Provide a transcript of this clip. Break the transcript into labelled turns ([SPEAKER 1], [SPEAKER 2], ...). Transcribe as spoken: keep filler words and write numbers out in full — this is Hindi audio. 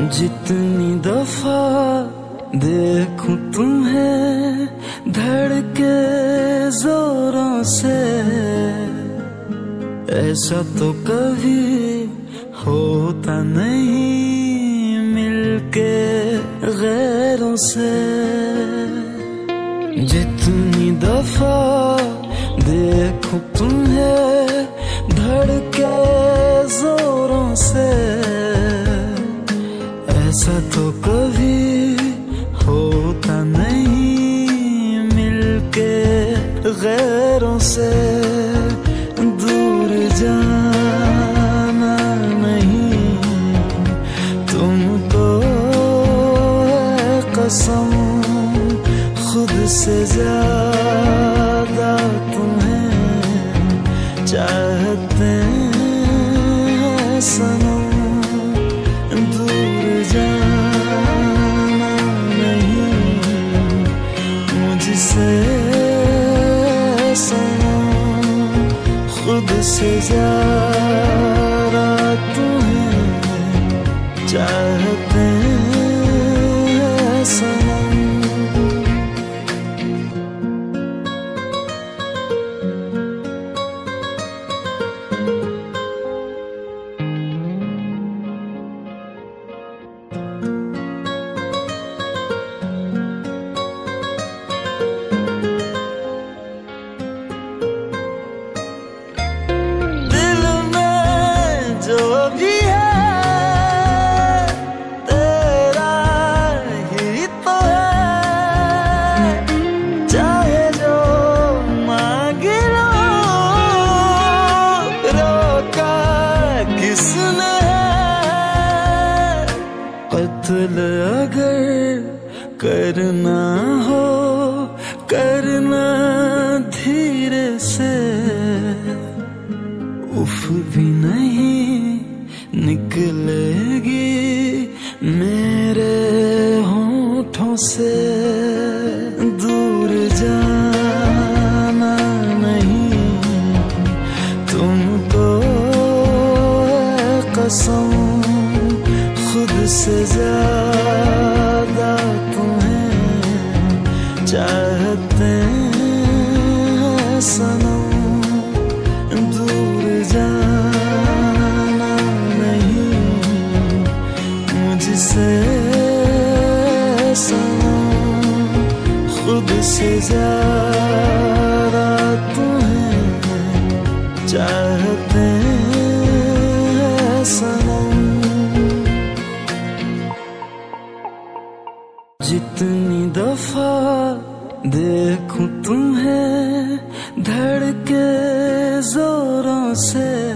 [SPEAKER 1] जितनी दफा देखूं तुम्हें धड़के जोरों से, ऐसा तो कभी होता नहीं मिलके गैरों से। जितनी दफा देखूं तुम्हें धड़के जोरों से, ऐसा तो कभी होता नहीं मिलके गैरों से। दूर जाना नहीं तुमको है कसम, खुद से ज्यादा तुम्हें चाहते हैं सनम। दूर जाना नहीं मुझसे सनम, खुद से ज्यादा तुम्हें चाहते हैं सनम। कत्ल अगर करना हो करना धीरे से, उफ भी नहीं निकलेगी मेरे होठों से। दूर जाना नहीं तुमको है कसम, खुद से ज्यादा तुम्हें चाहते हैं सनम। दूर जाना नहीं मुझसे सनम, खुद से ज्यादा तुम्हें चाहते हैं सनम। जितनी दफा देखूं तुम्हें धड़के जोरों से,